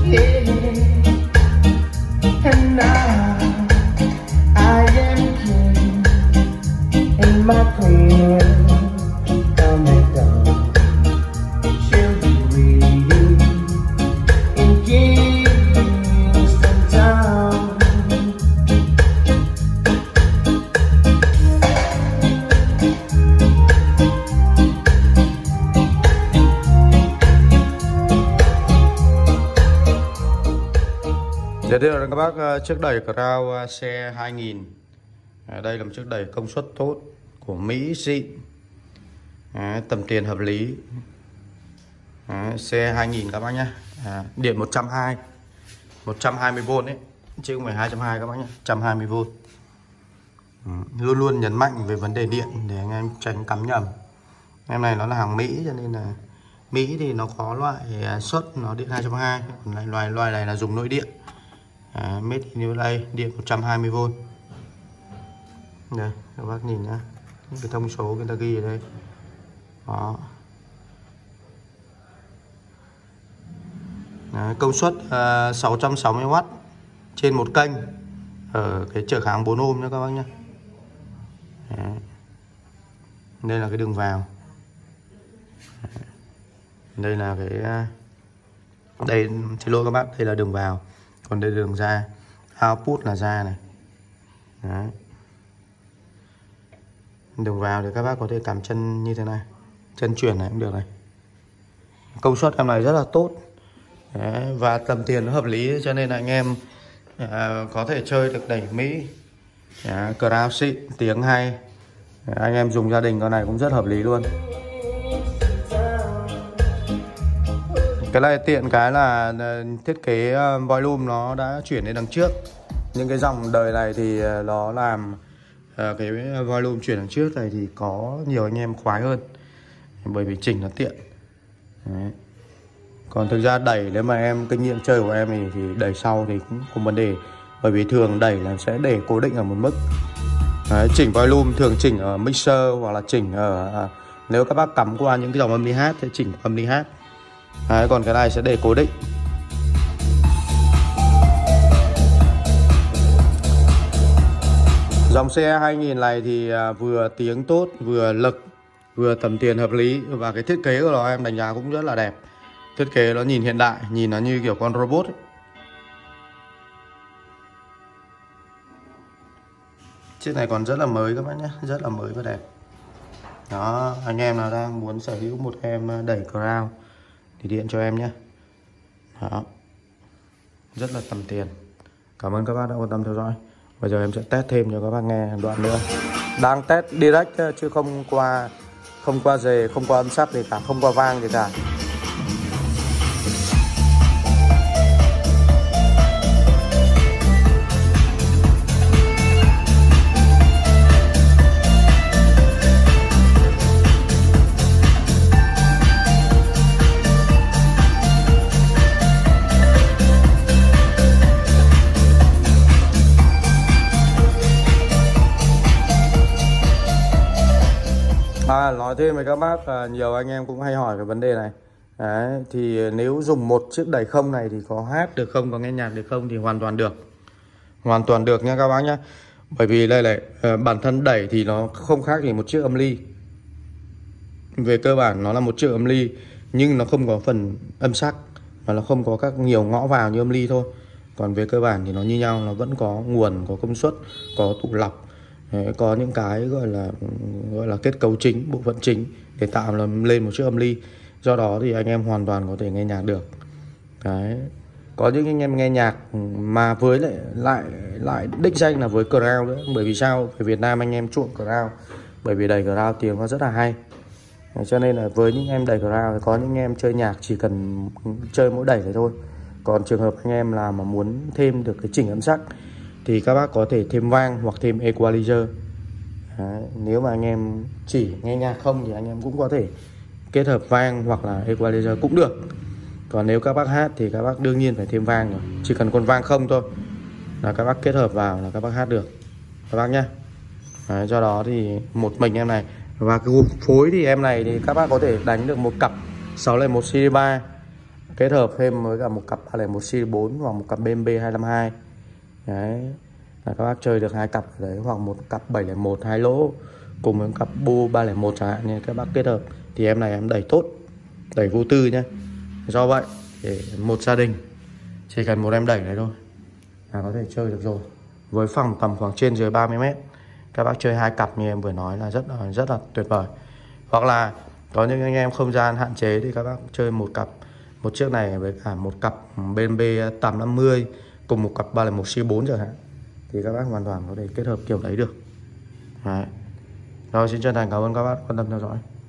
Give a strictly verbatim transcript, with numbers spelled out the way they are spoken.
And now I am king in my queen. Come and come, she'll be waiting in Kingston Town. Giới thiệu đến các bác chiếc đẩy Crown xe hai nghìn. Đây là một chiếc đẩy công suất tốt của Mỹ xịn. Đấy, tầm tiền hợp lý. Đấy, xe hai nghìn các bác nhé. À, điện một trăm hai mươi, một trăm hai mươi vôn đấy, chứ không phải hai trăm hai mươi các bác nhé, một trăm hai mươi vôn. Ừ, luôn luôn nhấn mạnh về vấn đề điện để anh em tránh cắm nhầm. Em này nó là hàng Mỹ cho nên là Mỹ thì nó có loại xuất nó điện hai trăm hai mươi, còn lại loại loại này là dùng nội điện. À, made in u ét a, điện một trăm hai mươi vôn. Đây các bác nhìn nhá, những cái thông số người ta ghi ở đây. Đó. Đấy, công suất uh, sáu trăm sáu mươi oát trên một kênh ở cái trở kháng bốn ôm nha các bác nhé. Đấy. Đây là cái đường vào. Đấy. Đây là cái đây, xin lỗi các bác, đây là đường vào, còn đây là đường ra. Output là ra này. Đấy. Đường vào thì các bác có thể cắm chân như thế này, chân chuyển này cũng được này. Công suất em này rất là tốt. Đấy, và tầm tiền nó hợp lý cho nên là anh em à, có thể chơi được đẩy Mỹ. Đấy, Crown xịn, tiếng hay. Đấy, anh em dùng gia đình con này cũng rất hợp lý luôn. Cái này tiện cái là thiết kế volume nó đã chuyển đến đằng trước. Những cái dòng đời này thì nó làm cái volume chuyển đằng trước này thì có nhiều anh em khoái hơn, bởi vì chỉnh nó tiện. Đấy. Còn thực ra đẩy nếu mà em kinh nghiệm chơi của em thì, thì đẩy sau thì cũng không vấn đề, bởi vì thường đẩy là sẽ để cố định ở một mức. Đấy, chỉnh volume thường chỉnh ở mixer hoặc là chỉnh ở à, nếu các bác cắm qua những cái dòng âm đi hát thì chỉnh âm đi hát. Đấy, còn cái này sẽ để cố định. Dòng xe hai nghìn này thì vừa tiếng tốt, vừa lực, vừa tầm tiền hợp lý, và cái thiết kế của nó em đánh giá cũng rất là đẹp. Thiết kế nó nhìn hiện đại, nhìn nó như kiểu con robot ấy. Chiếc này còn rất là mới các bác nhé, rất là mới và đẹp. Đó, anh em nào đang muốn sở hữu một em đẩy Crown thì điện cho em nhé. Đó, rất là tầm tiền. Cảm ơn các bác đã quan tâm theo dõi. Bây giờ em sẽ test thêm cho các bác nghe đoạn nữa. Đang test direct chứ không qua không qua dề, không qua âm sắc gì cả, không qua vang gì cả. À, nói thêm với các bác, à, nhiều anh em cũng hay hỏi cái vấn đề này. Đấy, thì nếu dùng một chiếc đẩy không này thì có hát được không, có nghe nhạc được không, thì hoàn toàn được. Hoàn toàn được nha các bác nhé. Bởi vì đây này, à, bản thân đẩy thì nó không khác gì một chiếc âm ly. Về cơ bản nó là một chiếc âm ly, nhưng nó không có phần âm sắc, và nó không có các nhiều ngõ vào như âm ly thôi. Còn về cơ bản thì nó như nhau, nó vẫn có nguồn, có công suất, có tụ lọc. Đấy, có những cái gọi là gọi là kết cấu chính, bộ phận chính để tạo lên một chiếc âm ly. Do đó thì anh em hoàn toàn có thể nghe nhạc được. Đấy. Có những anh em nghe nhạc mà với lại lại lại đích danh là với Crown nữa. Bởi vì sao? Về Việt Nam anh em chuộng Crown, bởi vì đẩy Crown tiếng nó rất là hay. Đấy, cho nên là với những em đẩy Crown thì có những em chơi nhạc chỉ cần chơi mỗi đẩy này thôi. Còn trường hợp anh em là mà muốn thêm được cái chỉnh âm sắc thì các bác có thể thêm vang hoặc thêm equalizer. Đấy, nếu mà anh em chỉ nghe nhạc không thì anh em cũng có thể kết hợp vang hoặc là equalizer cũng được. Còn nếu các bác hát thì các bác đương nhiên phải thêm vang rồi. Chỉ cần con vang không thôi là các bác kết hợp vào là các bác hát được các bác nhé. Đấy, do đó thì một mình em này. Và cái hộp phối thì em này thì các bác có thể đánh được một cặp sáu lẻ một series ba, kết hợp thêm với cả một cặp ba không một C bốn hoặc một cặp B M B hai năm hai. Đấy là các bác chơi được hai cặp ở đấy, hoặc một cặp bảy không một hai lỗ cùng với cặp bu ba không một chẳng hạn, như các bác kết hợp thì em này em đẩy tốt, đẩy vô tư nhé. Do vậy để một gia đình chỉ cần một em đẩy này thôi là có thể chơi được rồi, với phòng tầm khoảng trên dưới ba mươi mét. Các bác chơi hai cặp như em vừa nói là rất là rất là tuyệt vời. Hoặc là có những anh em không gian hạn chế thì các bác chơi một cặp, một chiếc này với cả một cặp B M B tám năm mươi cùng một cặp ba không một C bốn chẳng hạn, thì các bác hoàn toàn có thể kết hợp kiểu đấy được. Đấy. Rồi, xin chân thành cảm ơn các bác quan tâm theo dõi.